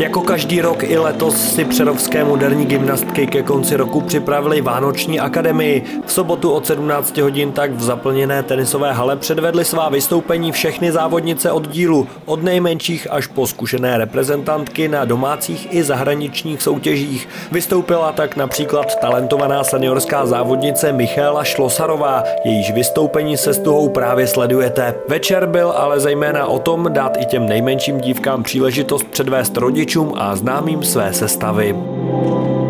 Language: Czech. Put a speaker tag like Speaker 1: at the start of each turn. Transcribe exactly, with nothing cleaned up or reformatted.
Speaker 1: Jako každý rok i letos si přerovské moderní gymnastky ke konci roku připravili Vánoční akademii. V sobotu od sedmnácti hodin tak v zaplněné tenisové hale předvedly svá vystoupení všechny závodnice oddílu, od nejmenších až po zkušené reprezentantky na domácích i zahraničních soutěžích. Vystoupila tak například talentovaná seniorská závodnice Michaela Šlosarová, jejíž vystoupení se stuhou právě sledujete. Večer byl ale zejména o tom dát i těm nejmenším dívkám příležitost předvést rodičům a známým své sestavy.